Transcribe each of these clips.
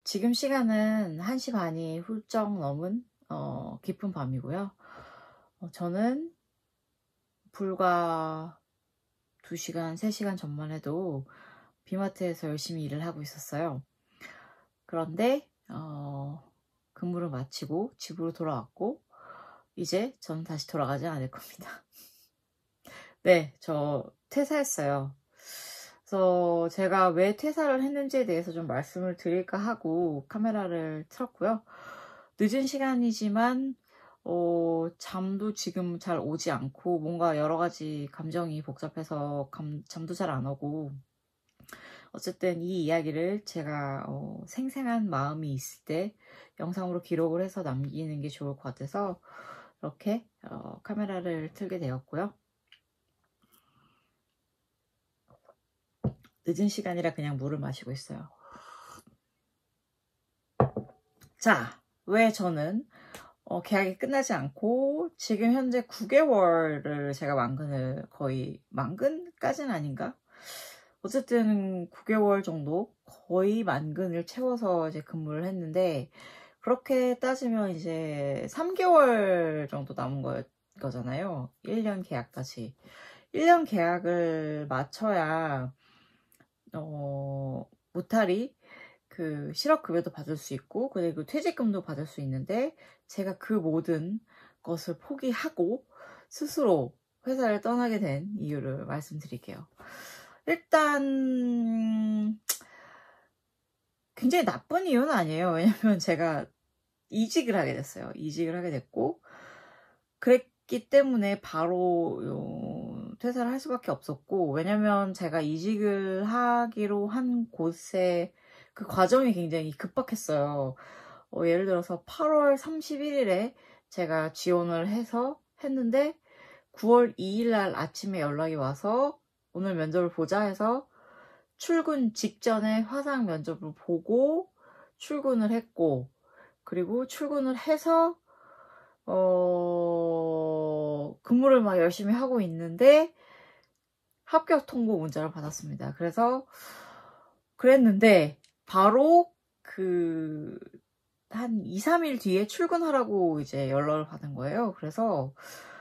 지금 시간은 1시 반이 훌쩍 넘은 깊은 밤이고요. 저는 불과 2시간, 3시간 전만 해도 비마트에서 열심히 일을 하고 있었어요. 그런데 근무를 마치고 집으로 돌아왔고 이제 저는 다시 돌아가지 않을 겁니다. 네, 저 퇴사했어요. 그래서 제가 왜 퇴사를 했는지에 대해서 좀 말씀을 드릴까 하고 카메라를 틀었고요. 늦은 시간이지만 잠도 지금 잘 오지 않고 뭔가 여러 가지 감정이 복잡해서 잠도 잘 안 오고, 어쨌든 이 이야기를 제가 생생한 마음이 있을 때 영상으로 기록을 해서 남기는 게 좋을 것 같아서 이렇게 카메라를 틀게 되었고요. 늦은 시간이라 그냥 물을 마시고 있어요. 자, 왜 저는 계약이 끝나지 않고 지금 현재 9개월을 제가 거의 만근까지는 아닌가? 어쨌든 9개월 정도 거의 만근을 채워서 이제 근무를 했는데, 그렇게 따지면 이제 3개월 정도 남은 거잖아요. 1년 계약까지. 1년 계약을 마쳐야 무탈이 그 실업급여도 받을 수 있고 그리고 퇴직금도 받을 수 있는데, 제가 그 모든 것을 포기하고 스스로 회사를 떠나게 된 이유를 말씀드릴게요. 일단 굉장히 나쁜 이유는 아니에요. 왜냐면 제가 이직을 하게 됐어요. 이직을 하게 됐고, 그랬기 때문에 바로 퇴사를 할 수밖에 없었고, 왜냐면 제가 이직을 하기로 한 곳에 그 과정이 굉장히 급박했어요. 예를 들어서 8월 31일에 제가 지원을 해서 했는데 9월 2일 날 아침에 연락이 와서 오늘 면접을 보자 해서 출근 직전에 화상 면접을 보고 출근을 했고, 그리고 출근을 해서 근무를 막 열심히 하고 있는데 합격 통보 문자를 받았습니다. 그랬는데 바로 한 2, 3일 뒤에 출근하라고 이제 연락을 받은 거예요. 그래서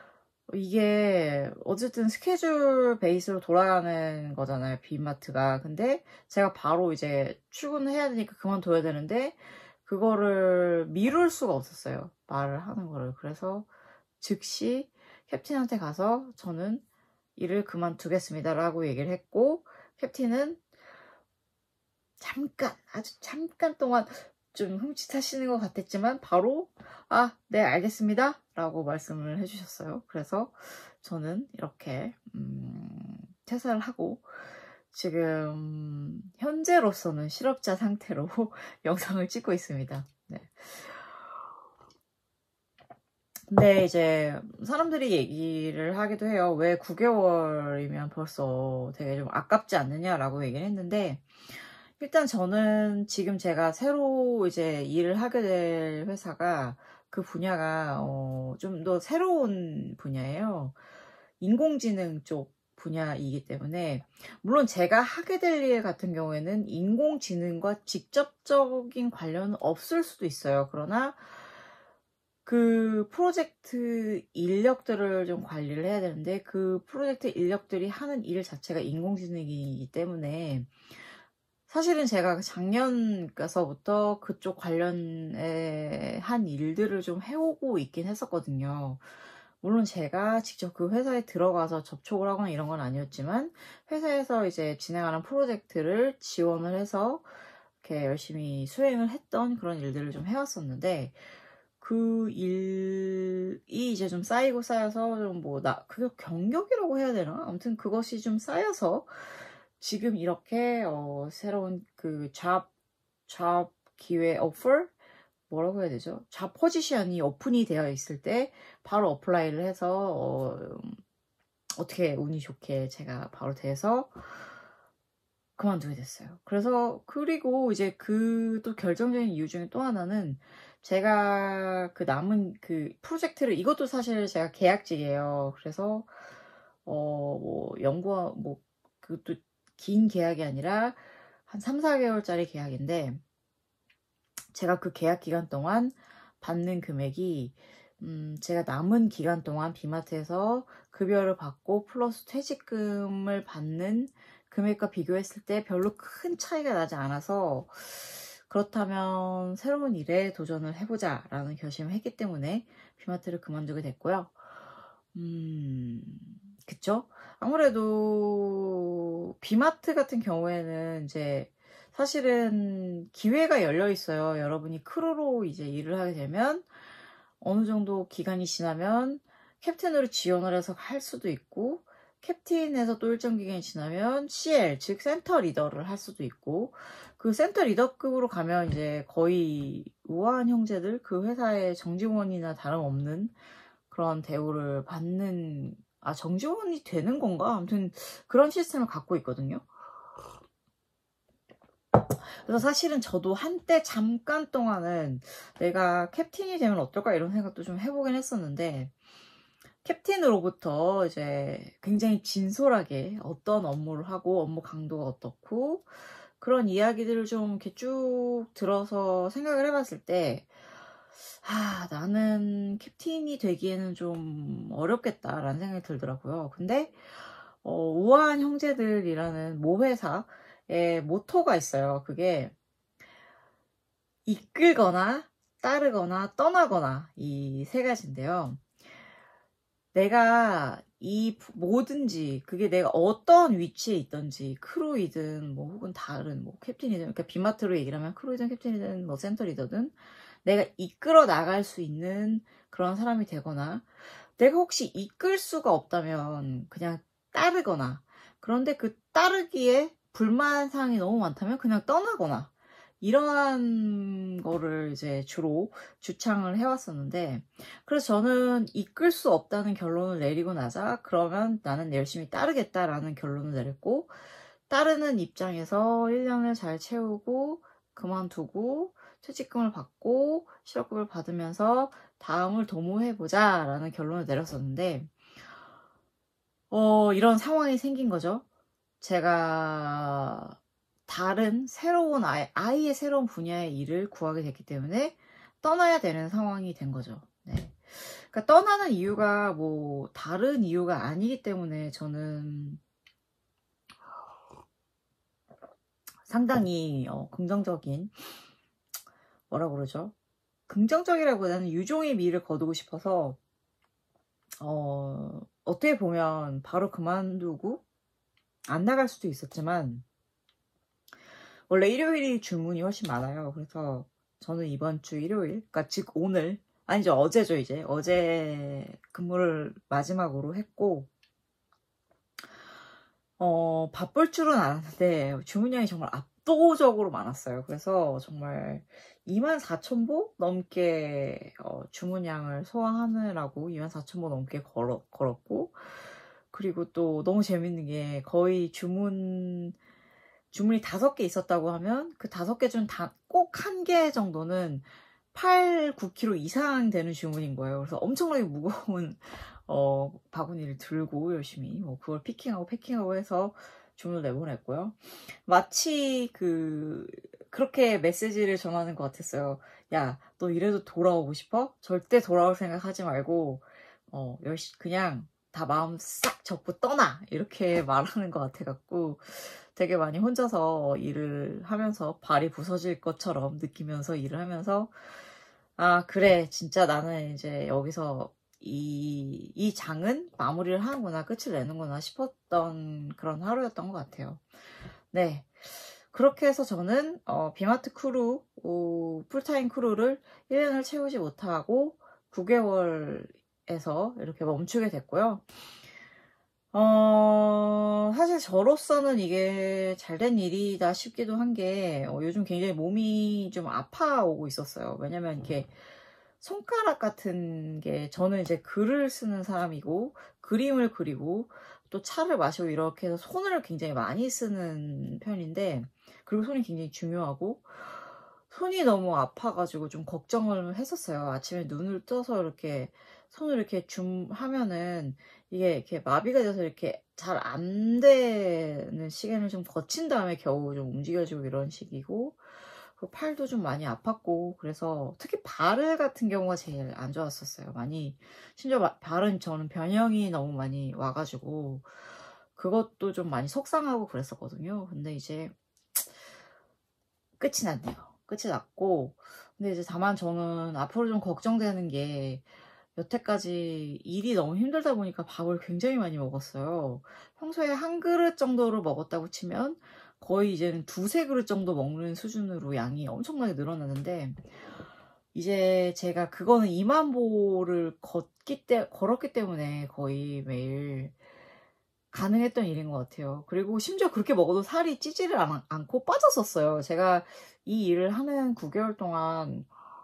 이게 어쨌든 스케줄 베이스로 돌아가는 거잖아요, 빈마트가. 근데 제가 바로 이제 출근을 해야 되니까 그만둬야 되는데 그거를 미룰 수가 없었어요, 말을 하는 거를. 그래서 즉시 캡틴한테 가서 저는 일을 그만두겠습니다 라고 얘기를 했고, 캡틴은 아주 잠깐 동안 좀 흠칫하시는 것 같았지만 바로 네, 알겠습니다 라고 말씀을 해주셨어요. 그래서 저는 이렇게 퇴사를 하고 지금 현재로서는 실업자 상태로 영상을 찍고 있습니다. 네. 근데 이제 사람들이 얘기를 하기도 해요. 왜 9개월이면 벌써 되게 좀 아깝지 않느냐라고 얘기를 했는데, 일단 저는 지금 제가 새로 이제 일을 하게 될 회사가, 그 분야가 좀 더 새로운 분야예요. 인공지능 쪽 분야이기 때문에, 물론 제가 하게 될 일 같은 경우에는 인공지능과 직접적인 관련은 없을 수도 있어요. 그러나 그 프로젝트 인력들을 좀 관리를 해야 되는데, 그 프로젝트 인력들이 하는 일 자체가 인공지능이기 때문에 사실은 제가 작년서부터 그쪽 관련에 한 일들을 좀 해오고 있긴 했었거든요. 물론 제가 직접 그 회사에 들어가서 접촉을 하거나 이런 건 아니었지만, 회사에서 이제 진행하는 프로젝트를 지원을 해서 이렇게 열심히 수행을 했던 그런 일들을 좀 해왔었는데, 그 일이 이제 좀 쌓이고 쌓여서 좀 그게 경력이라고 해야 되나? 아무튼 그것이 좀 쌓여서 지금 이렇게 새로운 그 잡 기회 오퍼? 뭐라고 해야 되죠? 잡 포지션이 오픈이 되어 있을 때 바로 어플라이를 해서 어떻게 운이 좋게 제가 바로 돼서 그만두게 됐어요. 그리고 이제 또 결정적인 이유 중에 또 하나는, 제가 그 남은 그 프로젝트를, 이것도 사실 제가 계약직이에요. 그래서 그것도 긴 계약이 아니라 한 3, 4개월짜리 계약인데, 제가 그 계약 기간 동안 받는 금액이 제가 남은 기간 동안 비마트에서 급여를 받고 플러스 퇴직금을 받는 금액과 비교했을 때 별로 큰 차이가 나지 않아서, 그렇다면 새로운 일에 도전을 해보자 라는 결심을 했기 때문에 비마트를 그만두게 됐고요. 그쵸? 아무래도 비마트 같은 경우에는 이제 사실은 기회가 열려 있어요. 여러분이 크루로 이제 일을 하게 되면 어느 정도 기간이 지나면 캡틴으로 지원을 해서 할 수도 있고, 캡틴에서 또 일정 기간이 지나면 CL, 즉 센터 리더를 할 수도 있고, 그 센터 리더급으로 가면 이제 거의 우아한 형제들, 그 회사의 정직원이나 다름없는 그런 대우를 받는, 정직원이 되는 건가? 아무튼 그런 시스템을 갖고 있거든요. 그래서 사실은 저도 한때 잠깐 동안은 내가 캡틴이 되면 어떨까 이런 생각도 좀 해보긴 했었는데, 캡틴으로부터 이제 굉장히 진솔하게 어떤 업무를 하고 업무 강도가 어떻고 그런 이야기들을 좀 이렇게 쭉 들어서 생각을 해봤을 때, 나는 캡틴이 되기에는 좀 어렵겠다라는 생각이 들더라고요. 근데 우아한 형제들이라는 모회사의 모토가 있어요. 그게 이끌거나 따르거나 떠나거나 이 세 가지인데요. 내가 이 뭐든지 그게 내가 어떤 위치에 있든지 크루이든 뭐 혹은 다른 뭐 캡틴이든, 그러니까 비마트로 얘기를 하면 크루이든 캡틴이든 뭐 센터 리더든 내가 이끌어 나갈 수 있는 그런 사람이 되거나, 내가 혹시 이끌 수가 없다면 그냥 따르거나, 그런데 그 따르기에 불만사항이 너무 많다면 그냥 떠나거나, 이러한 거를 이제 주로 주창을 해왔었는데, 그래서 저는 이끌 수 없다는 결론을 내리고 나자 그러면 나는 열심히 따르겠다라는 결론을 내렸고, 따르는 입장에서 1년을 잘 채우고 그만두고 퇴직금을 받고 실업급을 받으면서 다음을 도모해보자 라는 결론을 내렸었는데, 이런 상황이 생긴 거죠. 제가 다른 새로운 아이의 새로운 분야의 일을 구하게 됐기 때문에 떠나야 되는 상황이 된 거죠. 네. 그러니까 떠나는 이유가 뭐 다른 이유가 아니기 때문에 저는 상당히 긍정적인, 뭐라 그러죠? 긍정적이라기보다는 유종의 미를 거두고 싶어서 어떻게 보면 바로 그만두고 안 나갈 수도 있었지만, 원래 일요일이 주문이 훨씬 많아요. 그래서 저는 이번 주 일요일, 그러니까 즉 오늘, 아니죠, 어제죠. 이제 어제 근무를 마지막으로 했고, 바쁠 줄은 알았는데 주문량이 정말 압도적으로 많았어요. 그래서 정말 24,000보 넘게 주문량을 소화하느라고 24,000보 넘게 걸었고, 그리고 또 너무 재밌는 게 거의 주문이 5개 있었다고 하면 그 5개 중 다 꼭 한 개 정도는 8, 9kg 이상 되는 주문인 거예요. 그래서 엄청나게 무거운 바구니를 들고 열심히 그걸 피킹하고 패킹하고 해서 주문을 내보냈고요. 마치 그렇게 메시지를 전하는 것 같았어요. 야, 너 이래도 돌아오고 싶어? 절대 돌아올 생각 하지 말고 그냥 다 마음 싹 접고 떠나, 이렇게 말하는 것 같아갖고 되게 많이 혼자서 일을 하면서 발이 부서질 것처럼 느끼면서 일을 하면서, 그래, 진짜 나는 이제 여기서 이 장은 마무리를 하는구나, 끝을 내는구나 싶었던 그런 하루였던 것 같아요. 네. 그렇게 해서 저는 비마트 크루, 풀타임 크루를 1년을 채우지 못하고 9개월에서 이렇게 멈추게 됐고요. 사실 저로서는 이게 잘된 일이다 싶기도 한 게, 요즘 굉장히 몸이 좀 아파오고 있었어요. 왜냐면 이렇게 손가락 같은 게, 저는 이제 글을 쓰는 사람이고 그림을 그리고 또 차를 마시고 이렇게 해서 손을 굉장히 많이 쓰는 편인데, 그리고 손이 굉장히 중요하고 손이 너무 아파가지고 좀 걱정을 했었어요. 아침에 눈을 떠서 이렇게 손을 이렇게 하면은 이게 이렇게 마비가 돼서 이렇게 잘 안 되는 시간을 좀 거친 다음에 겨우 좀 움직여지고 이런 식이고, 그리고 팔도 좀 많이 아팠고, 그래서 특히 발 같은 경우가 제일 안 좋았었어요. 많이, 심지어 발은 저는 변형이 너무 많이 와가지고 그것도 좀 많이 속상하고 그랬었거든요. 근데 이제 끝이 났네요. 끝이 났고, 근데 이제 다만 저는 앞으로 좀 걱정되는 게, 여태까지 일이 너무 힘들다 보니까 밥을 굉장히 많이 먹었어요. 평소에 한 그릇 정도를 먹었다고 치면 거의 이제는 두세 그릇 정도 먹는 수준으로 양이 엄청나게 늘어나는데, 이제 제가 그거는 2만 보를 걸었기 때문에 거의 매일 가능했던 일인 것 같아요. 그리고 심지어 그렇게 먹어도 살이 찌지를 않고 빠졌었어요. 제가 이 일을 하는 9개월 동안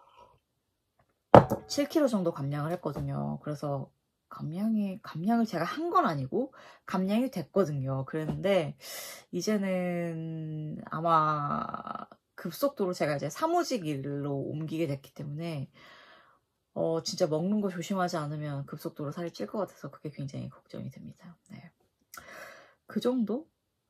7kg 정도 감량을 했거든요. 그래서 감량을 제가 한 건 아니고 감량이 됐거든요. 그랬는데 이제는 아마 급속도로 제가 이제 사무직 일로 옮기게 됐기 때문에 진짜 먹는 거 조심하지 않으면 급속도로 살이 찔 것 같아서 그게 굉장히 걱정이 됩니다. 네. 그 정도?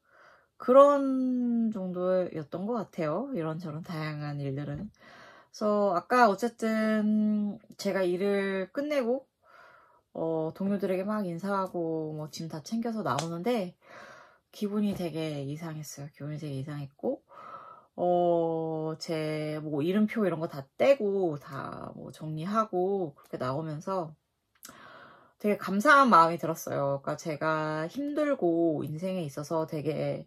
그런 정도였던 것 같아요. 이런저런 다양한 일들은. 그래서 아까 어쨌든 제가 일을 끝내고 동료들에게 막 인사하고 뭐 짐 다 챙겨서 나오는데 기분이 되게 이상했어요. 기분이 되게 이상했고 제 뭐 이름표 이런 거 다 떼고 다 뭐 정리하고 그렇게 나오면서 되게 감사한 마음이 들었어요. 그러니까 제가 힘들고 인생에 있어서 되게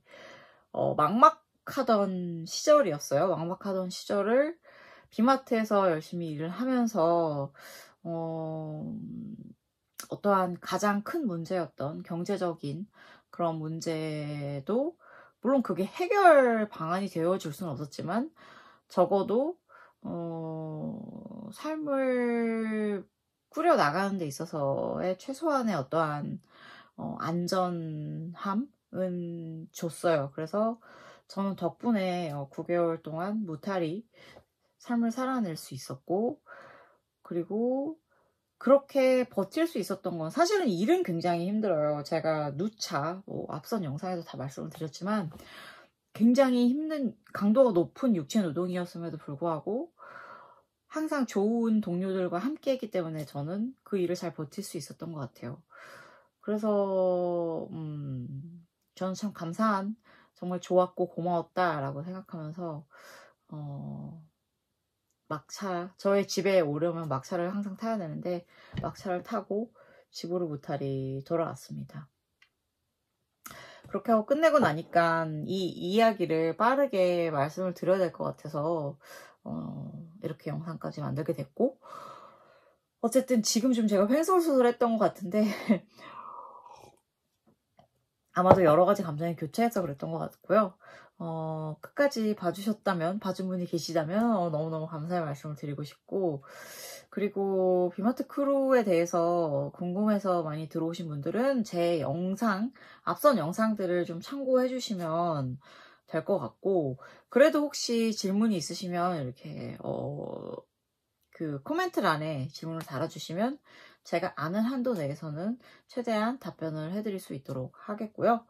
막막하던 시절이었어요. 막막하던 시절을 비마트에서 열심히 일을 하면서 어떠한 가장 큰 문제였던 경제적인 그런 문제도 물론 그게 해결 방안이 되어줄 수는 없었지만 적어도 삶을 꾸려나가는 데 있어서의 최소한의 어떠한 안전함은 줬어요. 그래서 저는 덕분에 9개월 동안 무탈히 삶을 살아낼 수 있었고, 그리고 그렇게 버틸 수 있었던 건 사실은 일은 굉장히 힘들어요. 제가 누차 앞선 영상에서 다 말씀을 드렸지만 굉장히 힘든 강도가 높은 육체 노동이었음에도 불구하고 항상 좋은 동료들과 함께 했기 때문에 저는 그 일을 잘 버틸 수 있었던 것 같아요. 그래서 저는 참 감사한, 정말 좋았고 고마웠다라고 생각하면서 막차, 저의 집에 오려면 막차를 항상 타야 되는데 막차를 타고 집으로 무탈히 돌아왔습니다. 그렇게 하고 끝내고 나니까 이 이야기를 빠르게 말씀을 드려야 될 것 같아서 이렇게 영상까지 만들게 됐고, 어쨌든 지금 좀 제가 횡설수설했던 것 같은데 아마도 여러 가지 감정이 교차해서 그랬던 것 같고요. 끝까지 봐주셨다면, 봐준 분이 계시다면 너무너무 감사의 말씀을 드리고 싶고, 그리고 비마트 크루에 대해서 궁금해서 많이 들어오신 분들은 제 영상, 앞선 영상들을 좀 참고해 주시면 될 것 같고, 그래도 혹시 질문이 있으시면 이렇게 그 코멘트란에 질문을 달아주시면 제가 아는 한도 내에서는 최대한 답변을 해드릴 수 있도록 하겠고요.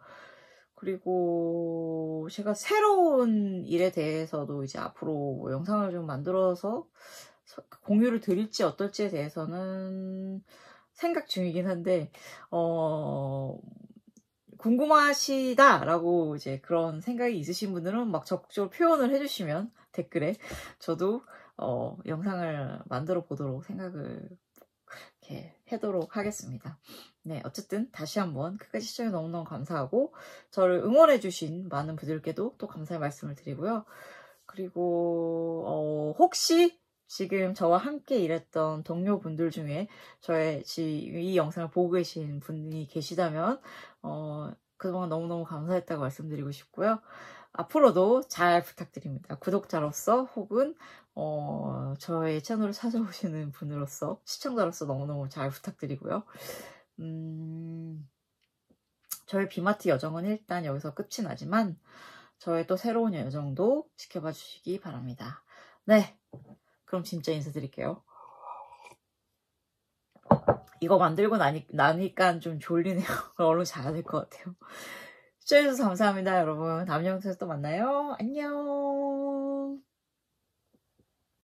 그리고 제가 새로운 일에 대해서도 이제 앞으로 뭐 영상을 좀 만들어서 공유를 드릴지 어떨지에 대해서는 생각 중이긴 한데 궁금하시다라고 이제 그런 생각이 있으신 분들은 막 적극적으로 표현을 해주시면 댓글에 저도 영상을 만들어 보도록 생각을 이렇게 하도록 하겠습니다. 네, 어쨌든 다시 한번 끝까지 시청해 너무너무 감사하고 저를 응원해주신 많은 분들께도 또 감사의 말씀을 드리고요. 그리고 혹시 지금 저와 함께 일했던 동료분들 중에 이 영상을 보고 계신 분이 계시다면 그동안 너무너무 감사했다고 말씀드리고 싶고요. 앞으로도 잘 부탁드립니다. 구독자로서 혹은 저의 채널을 찾아오시는 분으로서, 시청자로서 너무너무 잘 부탁드리고요. 저의 비마트 여정은 일단 여기서 끝이 나지만 저의 또 새로운 여정도 지켜봐 주시기 바랍니다. 네, 그럼 진짜 인사드릴게요. 이거 만들고 나니까 좀 졸리네요. 얼른 자야 될 것 같아요. 시청해주셔서 감사합니다, 여러분. 다음 영상에서 또 만나요. 안녕.